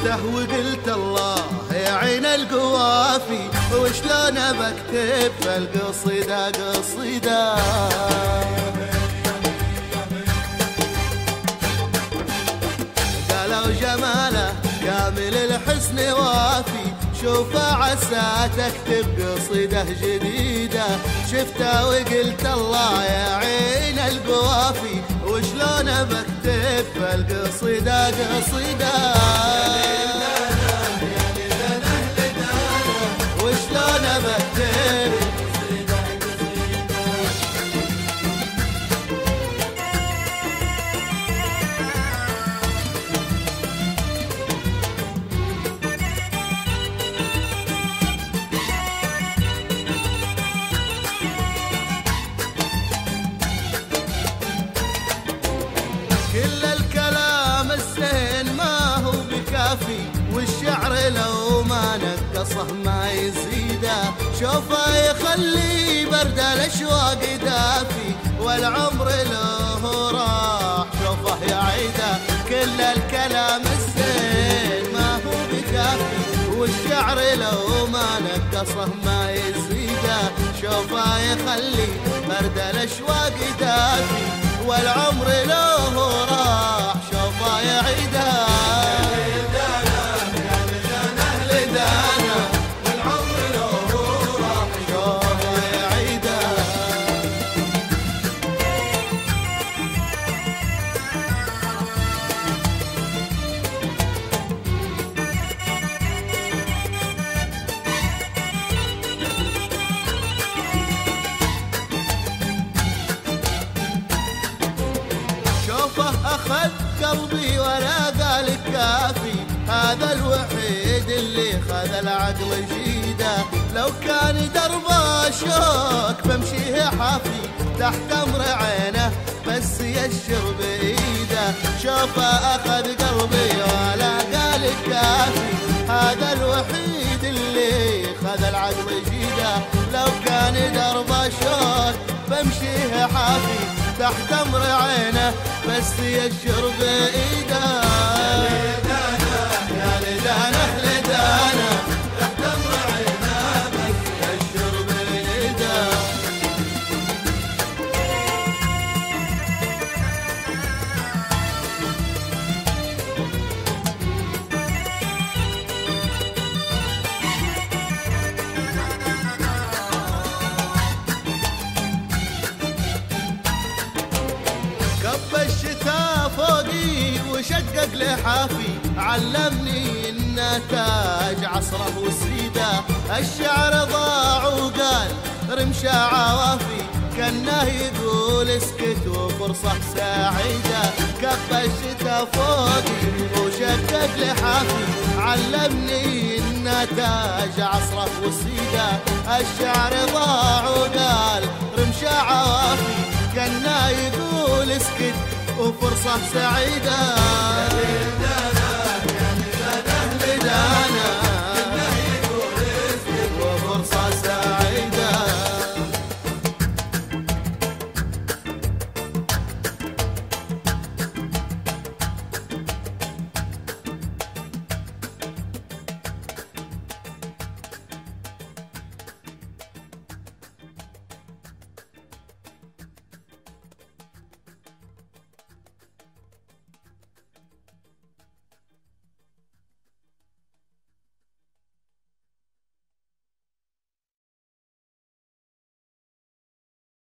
شفته وقلت الله يا عين القوافي، وشلون بكتب فالقصيدة قصيدة. قالوا جماله كامل الحسن وافي، شوفه عسى تكتب قصيدة جديدة. شفته وقلت الله يا عين القوافي، وشلون بكتب فالقصيدة قصيدة. وشلون بكتب كل الكلام الزين ما هو بكافي، والشعر لو ما نقصه ما يزيده. شوفه يخلي برد الاشواق دافي، والعمر له راح شوفه يعيده. كل الكلام الزين ما هو بكافي، والشعر لو ما نقصه ما يزيده. شوفه يخلي برد الاشواق دافي، والعمر له راح شوفه يعيده. والعمر له راح شوفه يعيده. أخذ قلبي ولا قال كافي، هذا الوحيد اللي خذ العقل جيده. لو كان دربه شوك بمشيه حافي، تحت امر عينه بس يشر بايده. شوفه اخذ قلبي ولا قال كافي، هذا الوحيد اللي خذ العقل جيده. لو كان دربه شوك بمشيه حافي، تحت امر عينه بس يشر بايده. يا لدانه لدانه، تحت امر عينه بس يشر بايده. كب الشتاء فوقي وشقق لحافي، علمني النتاج عصره وسيده. الشعر ضاع وقال رمش عوافي، كانه يقول اسكت وفرصة سعيدة. كب الشتاء فوقي وشقق لحافي، علمني النتاج عصره وسيده. الشعر ضاع وقال رمش عوافي، كانه يقول اسكت وفرصة سعيدة. يا لدانه يا لدانه لدانه